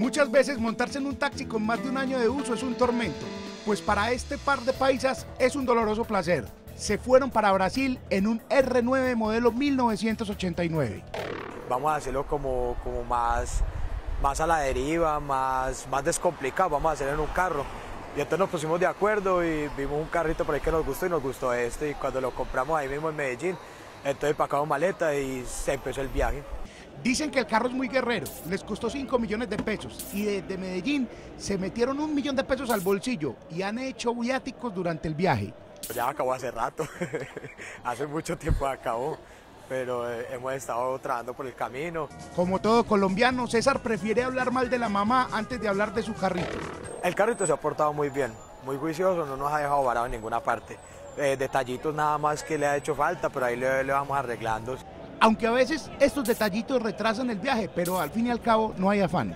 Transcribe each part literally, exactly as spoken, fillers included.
Muchas veces montarse en un taxi con más de un año de uso es un tormento, pues para este par de paisas es un doloroso placer. Se fueron para Brasil en un erre nueve modelo mil novecientos ochenta y nueve. Vamos a hacerlo como, como más, más a la deriva, más, más descomplicado, vamos a hacerlo en un carro. Y entonces nos pusimos de acuerdo y vimos un carrito por ahí que nos gustó y nos gustó este. Y cuando lo compramos ahí mismo en Medellín, entonces pagamos maleta y se empezó el viaje. Dicen que el carro es muy guerrero, les costó cinco millones de pesos y desde Medellín se metieron un millón de pesos al bolsillo y han hecho viáticos durante el viaje. Ya acabó hace rato, hace mucho tiempo acabó, pero eh, hemos estado trabajando por el camino. Como todo colombiano, César prefiere hablar mal de la mamá antes de hablar de su carrito. El carrito se ha portado muy bien, muy juicioso, no nos ha dejado varado en ninguna parte. Eh, detallitos nada más que le ha hecho falta, pero ahí le, le vamos arreglando. Aunque a veces estos detallitos retrasan el viaje, pero al fin y al cabo no hay afán.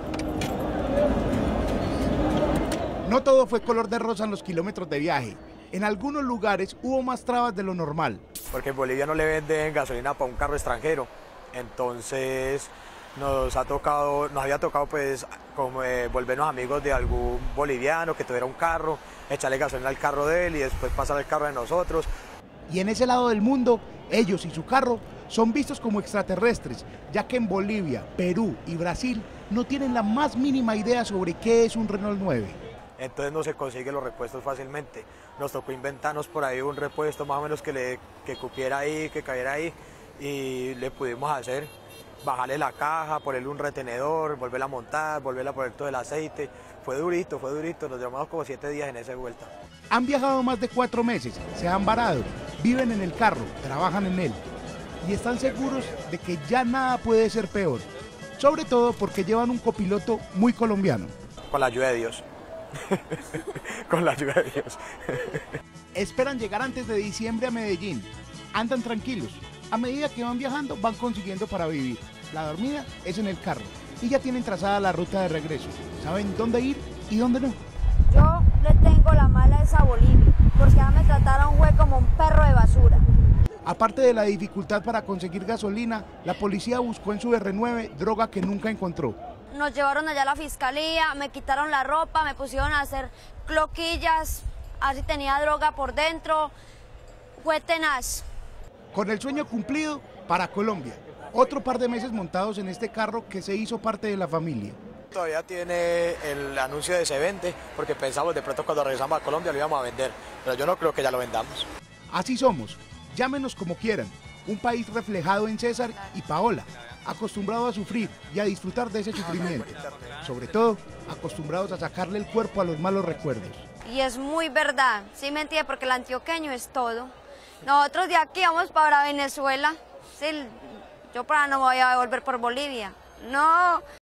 No todo fue color de rosa en los kilómetros de viaje. En algunos lugares hubo más trabas de lo normal. Porque en Bolivia no le venden gasolina para un carro extranjero. Entonces nos ha tocado, nos había tocado pues como eh, volvernos amigos de algún boliviano que tuviera un carro, echarle gasolina al carro de él y después pasar el carro de nosotros. Y en ese lado del mundo, ellos y su carro son vistos como extraterrestres, ya que en Bolivia, Perú y Brasil no tienen la más mínima idea sobre qué es un Renault nueve. Entonces no se consiguen los repuestos fácilmente. Nos tocó inventarnos por ahí un repuesto más o menos que, le, que cupiera ahí, que cayera ahí, y le pudimos hacer, bajarle la caja, ponerle un retenedor, volverla a montar, volverla a poner todo el aceite. Fue durito, fue durito, nos llevamos como siete días en esa vuelta. Han viajado más de cuatro meses, se han varado, viven en el carro, trabajan en él y están seguros de que ya nada puede ser peor, sobre todo porque llevan un copiloto muy colombiano. Con la ayuda de Dios. Con la ayuda de Dios. Esperan llegar antes de diciembre a Medellín. Andan tranquilos. A medida que van viajando, van consiguiendo para vivir. La dormida es en el carro. Y ya tienen trazada la ruta de regreso. Saben dónde ir y dónde no. Yo le tengo la mala a esa Bolivia, porque ya me trataron fue como un perro de basura. Aparte de la dificultad para conseguir gasolina, la policía buscó en su erre nueve droga que nunca encontró. Nos llevaron allá a la fiscalía, me quitaron la ropa, me pusieron a hacer cloquillas, así tenía droga por dentro, fue tenaz. Con el sueño cumplido, para Colombia. Otro par de meses montados en este carro que se hizo parte de la familia. Todavía tiene el anuncio de se vende, porque pensamos de pronto cuando regresamos a Colombia lo íbamos a vender, pero yo no creo que ya lo vendamos. Así somos, llámenos como quieran, un país reflejado en César y Paola, acostumbrado a sufrir y a disfrutar de ese sufrimiento, sobre todo acostumbrados a sacarle el cuerpo a los malos recuerdos. Y es muy verdad, sí me entiende, porque el antioqueño es todo. Nosotros de aquí vamos para Venezuela, sí, yo para no me voy a volver por Bolivia, no.